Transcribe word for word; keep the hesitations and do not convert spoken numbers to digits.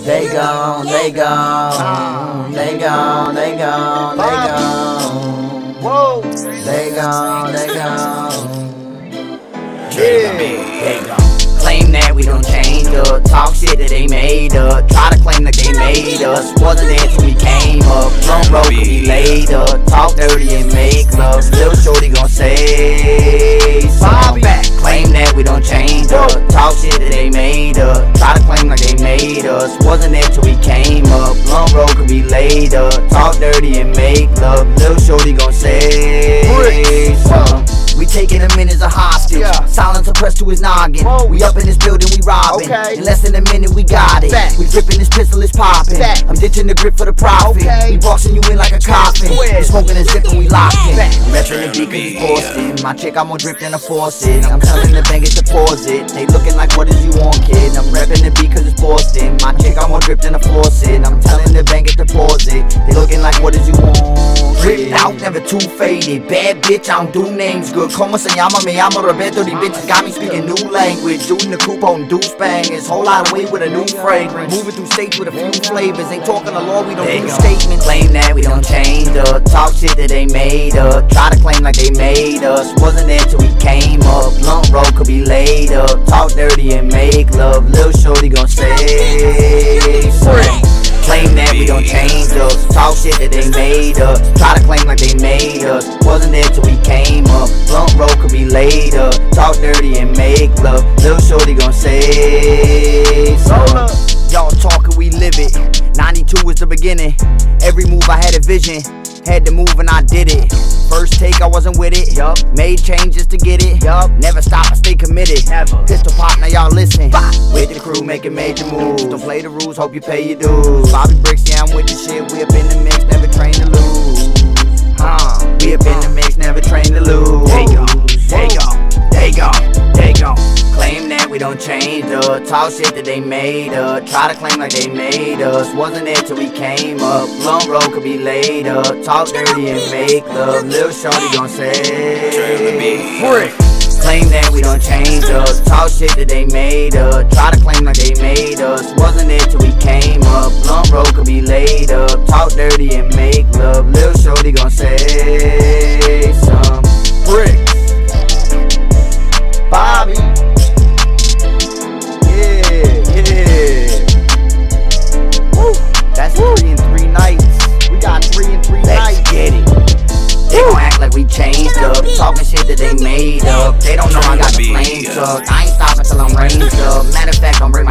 They gone, they gone, they gone, they gone, they gone. Whoa, they gone, they gone. Yeah, they gone. Claim that we don't change up, talk shit that they made up. Try to claim that they made us, wasn't there till we came up. Front row could be laid up, talk dirty and make love. Lil' shorty gon' say something back. Claim that we don't change up, talk shit that they made up. Try to claim like they made us, wasn't there till we came up. Front row could be laid up, talk dirty and make love. Lil' shorty gon' say something. We taking him in as a hostage, yeah. Silence oppressed to his noggin. Whoa. We up in this building, we robbing. Okay. In less than a minute, we got it. Fact. We gripping this pistol, it's popping. I'm ditching the grip for the profit. Okay. We boxing you in like a coffin. We smoking and zipping, we locked in. Retro the beat cause it's Boston. My chick, I'm more drip than a faucet. I'm telling the bangers to pause it. They looking like, what is you on, kid? I'm repping the beat cause it's Boston. My chick, I'm more drip than a faucet. I'm telling the bangers to pause it. They looking like, what is you on? Dripped out, never too faded. Bad bitch, I don't do names good. Como se llama, me llamo Roberto. These bitches got me speaking new language. Doing the coupe on deuce bangers. Whole lot of weight with a new fragrance. Moving through states with a few flavors. Ain't talking the law, we don't do statements. Claim that we don't change up. Talk shit that they made up. Try to claim like they made us. Wasn't there till we came up. Blunt roll could be laid up. Talk dirty and make love. Lil' shorty gon' say something. Claim that we don't change us. Talk shit that they made us. Try to claim like they made us. Wasn't there till we came up. Blunt roll could be laid up. Talk dirty and make love. Lil' shorty gon' say something. Y'all talkin', we live it. ninety-two was the beginning. Every move I had a vision. Had to move and I did it. First take, I wasn't with it. Yup. Made changes to get it. Yup. Never stop, I stay committed. Never. Pistol pop, now y'all listen. Bah. With the crew making major moves. Don't play the rules, hope you pay your dues. Bobby Bricks, yeah, I'm with the shit. We up in the mix, never train to lose. Huh. We up in the mix, never train to lose. They go, they go, they go, they go. Claim that we don't change up. Talk shit that they made up. Try to claim like they made us. Wasn't there till we came up. Blunt roll could be laid up. Talk dirty and make love. Lil' shorty gon' say frick. Claim that we don't change us. Talk shit that they made up. Try to claim like they made us. Wasn't there till we came up. Blunt roll could be laid up. Talk dirty and make love. Lil' shorty gon' say some frick. Bobby. That's Woo. three and three nights. We got three and three Let's nights. Get it. They gon' act like we changed up. Talking shit that they made up. They don't know I got the flames up. I ain't stopping till I'm ranged up. Matter of fact, I'm bring